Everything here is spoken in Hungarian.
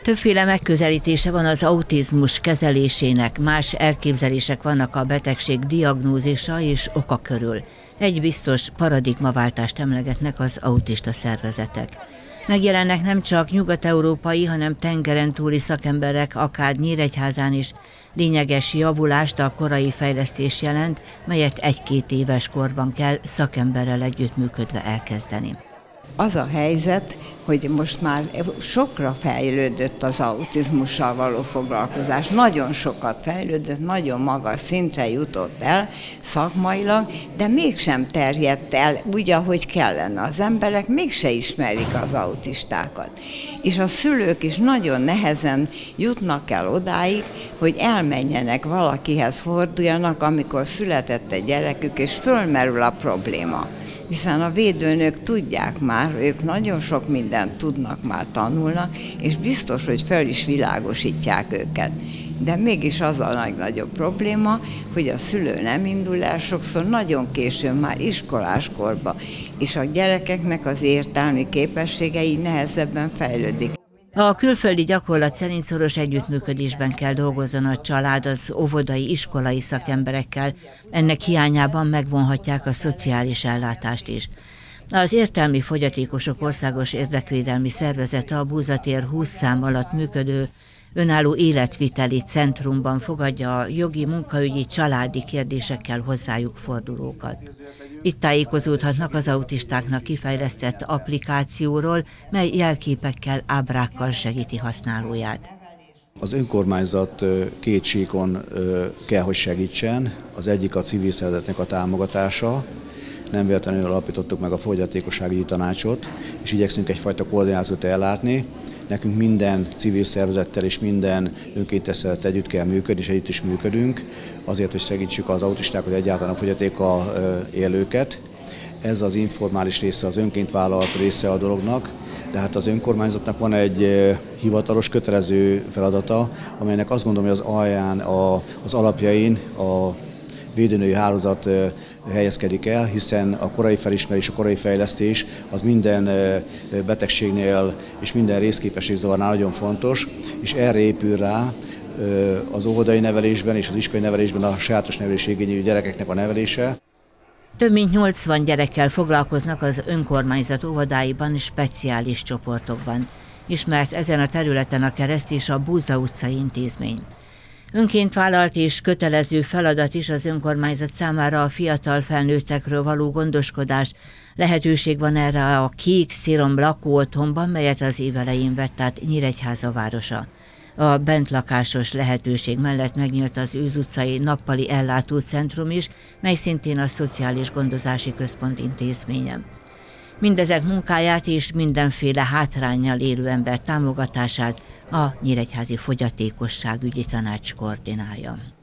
Többféle megközelítése van az autizmus kezelésének, más elképzelések vannak a betegség diagnózisa és oka körül. Egy biztos paradigmaváltást emlegetnek az autista szervezetek. Megjelennek nem csak nyugat-európai, hanem tengeren túli szakemberek, akár Nyíregyházán is. Lényeges javulást a korai fejlesztés jelent, melyet 1-2 éves korban kell szakemberrel együttműködve elkezdeni. Az a helyzet, hogy most már sokra fejlődött az autizmussal való foglalkozás. Nagyon sokat fejlődött, nagyon magas szintre jutott el szakmailag, de mégsem terjedt el úgy, ahogy kellene. Az emberek mégse ismerik az autistákat. És a szülők is nagyon nehezen jutnak el odáig, hogy elmenjenek valakihez, forduljanak, amikor született egy gyerekük, és fölmerül a probléma. Hiszen a védőnök tudják már, ők nagyon sok mindent tudnak, már tanulnak, és biztos, hogy fel is világosítják őket. De mégis az a legnagyobb probléma, hogy a szülő nem indul el, sokszor nagyon későn, már iskoláskorba, és a gyerekeknek az értelmi képességei nehezebben fejlődik. A külföldi gyakorlat szerint szoros együttműködésben kell dolgozzon a család az óvodai, iskolai szakemberekkel, ennek hiányában megvonhatják a szociális ellátást is. Az Értelmi Fogyatékosok Országos Érdekvédelmi Szervezete a Búzatér 20 szám alatt működő önálló életviteli centrumban fogadja a jogi, munkaügyi, családi kérdésekkel hozzájuk fordulókat. Itt tájékozódhatnak az autistáknak kifejlesztett applikációról, mely jelképekkel, ábrákkal segíti használóját. Az önkormányzat 2 síkon kell, hogy segítsen. Az egyik a civil szervezetnek a támogatása. Nem véletlenül alapítottuk meg a fogyatékosságügyi tanácsot, és igyekszünk egyfajta koordinációt ellátni. Nekünk minden civil szervezettel és minden önkéntes szervezettel együtt kell működni, és együtt is működünk, azért, hogy segítsük az autistákat, egyáltalán a fogyatékkal élőket. Ez az informális része, az önként vállalt része a dolognak, de hát az önkormányzatnak van egy hivatalos, kötelező feladata, amelynek azt gondolom, hogy az alján, az alapjain a védőnői hálózat helyezkedik el, hiszen a korai felismerés, a korai fejlesztés az minden betegségnél és minden részképességzavarnál nagyon fontos, és erre épül rá az óvodai nevelésben és az iskolai nevelésben a sajátos nevelésigényű gyerekeknek a nevelése. Több mint 80 gyerekkel foglalkoznak az önkormányzat óvodáiban speciális csoportokban. Ismert ezen a területen a Kereszt és a Búza utcai intézmény. Önként vállalt és kötelező feladat is az önkormányzat számára a fiatal felnőttekről való gondoskodás. Lehetőség van erre a Kék Szirom lakóotthonban, melyet az év elején vett át Nyíregyháza városa. A bentlakásos lehetőség mellett megnyílt az Őz utcai nappali ellátócentrum is, mely szintén a Szociális Gondozási Központ intézménye. Mindezek munkáját és mindenféle hátránnyal élő ember támogatását a Nyíregyházi Fogyatékosságügyi Tanács koordinálja.